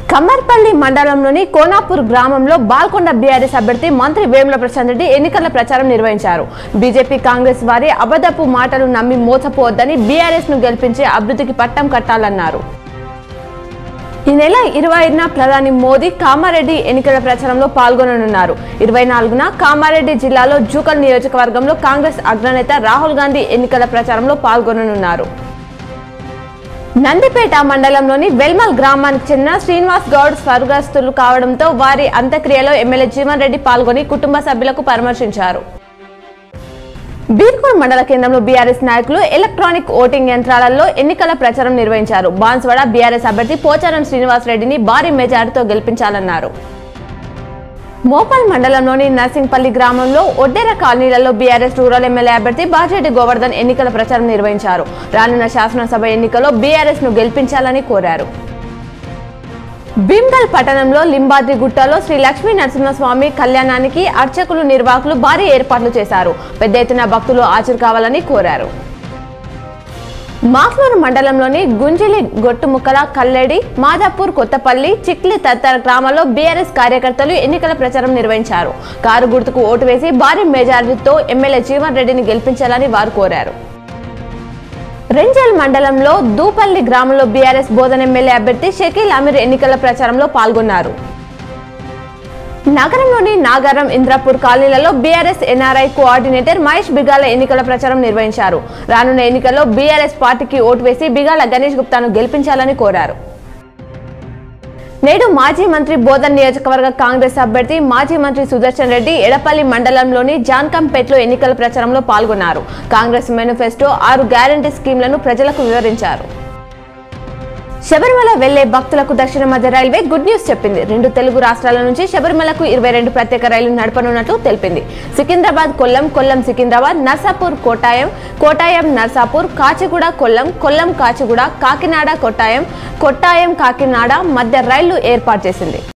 కమ్మర్పల్లి మండలంలోని కోనాపూర్ గ్రామంలో బాల్కొండ బీఆర్ఎస్ అభ్యర్థి మంత్రి వేముల ప్రశాంత్ రెడ్డి ఎన్నికల ప్రచారం నిర్వహించారు. బీజేపీ కాంగ్రెస్ వారి అబద్ధపు మాటలు నమ్మి మోసపోవద్దని బీఆర్ఎస్ ను గెలిపించి అభివృద్ధికి పట్టం కట్టాలన్నారు. ఈ నెల 25న ప్రధాని మోదీ కామారెడ్డి ఎన్నికల ప్రచారంలో పాల్గొననున్నారు. 24న కామారెడ్డి జిల్లాలో జూకల్ నియోజకవర్గంలో కాంగ్రెస్ అగ్రనేత రాహుల్ గాంధీ ఎన్నికల ప్రచారంలో పాల్గొననున్నారు. నందిపేట మండలంలోని వెల్మల్ గ్రామానికి చెందిన శ్రీనివాస్ గౌడ్ స్వర్గస్థులు కావడంతో వారి అంత్యక్రియలో ఎమ్మెల్యే జీవన్ రెడ్డి పాల్గొని కుటుంబ సభ్యులకు పరామర్శించారు. బీర్కూర్ మండల కేంద్రంలో బీఆర్ఎస్ నాయకులు ఎలక్ట్రానిక్ ఓటింగ్ యంత్రాలలో ఎన్నికల ప్రచారం నిర్వహించారు. బాన్స్వాడ బీఆర్ఎస్ అభ్యర్థి పోచారం శ్రీనివాస్ రెడ్డిని భారీ మెజారిటీతో గెలిపించాలన్నారు. మోపల్ మండలంలోని నర్సింగ్పల్లి గ్రామంలో ఒడ్డెర కాలనీలలో బీఆర్ఎస్ రూరల్ ఎమ్మెల్యే అభ్యర్థి బాజిరెడ్డి గోవర్ధన్ ఎన్నికల ప్రచారం నిర్వహించారు. రానున్న శాసనసభ ఎన్నికల్లో బీఆర్ఎస్ ను గెలిపించాలని కోరారు. భీమ్గల్ పట్టణంలో లింబాద్రి గుట్టలో శ్రీ లక్ష్మీ నరసింహస్వామి కళ్యాణానికి అర్చకులు నిర్వాహకులు భారీ ఏర్పాట్లు చేశారు. పెద్ద ఎత్తున భక్తులు హాజరు కావాలని కోరారు. మాక్లూరు మండలంలోని గుంజిలి గొట్టుముక్కల కల్లెడి మాదాపూర్ కొత్తపల్లి చిక్లి తదితర గ్రామాల్లో బీఆర్ఎస్ కార్యకర్తలు ఎన్నికల ప్రచారం నిర్వహించారు. కారు గుర్తుకు ఓటు వేసి భారీ మెజారిటీతో ఎమ్మెల్యే జీవన్ రెడ్డిని గెలిపించాలని వారు కోరారు. రెంజల్ మండలంలో దూపల్లి గ్రామంలో బీఆర్ఎస్ బోధన ఎమ్మెల్యే అభ్యర్థి షకీల్ అమీర్ ఎన్నికల ప్రచారంలో పాల్గొన్నారు. నగరంలోని నాగారం ఇంద్రాపూర్ కాలనీలలో బీఆర్ఎస్ ఎన్ఆర్ఐ కోఆర్డినేటర్ మహేష్ బిగాల ఎన్నికల ప్రచారం నిర్వహించారు. రానున్న ఎన్నికల్లో బీఆర్ఎస్ పార్టీకి ఓటు వేసి బిగాల గణేష్ గుప్తాను గెలిపించాలని కోరారు. నేడు మాజీ మంత్రి బోధన్ నియోజకవర్గ కాంగ్రెస్ అభ్యర్థి మాజీ మంత్రి సుదర్శన్ రెడ్డి ఎడపల్లి మండలంలోని జాన్కంపేట్లో ఎన్నికల ప్రచారంలో పాల్గొన్నారు. కాంగ్రెస్ మేనిఫెస్టో 6 గ్యారంటీ స్కీమ్లను ప్రజలకు వివరించారు. శబరిమల వెళ్లే భక్తులకు దక్షిణ మధ్య రైల్వే గుడ్ న్యూస్ చెప్పింది. 2 తెలుగు రాష్ట్రాల నుంచి శబరిమలకు 22 ప్రత్యేక రైళ్లు నడపనున్నట్లు తెలిపింది. సికింద్రాబాద్ కొల్లం, కొల్లం సికింద్రాబాద్, నర్సాపూర్ కోటాయం, కోటాయం నర్సాపూర్, కాచిగూడ కొల్లం, కొల్లం కాచిగూడ, కాకినాడ కొట్టాయం, కొట్టాయం కాకినాడ మధ్య రైళ్లు ఏర్పాటు చేసింది.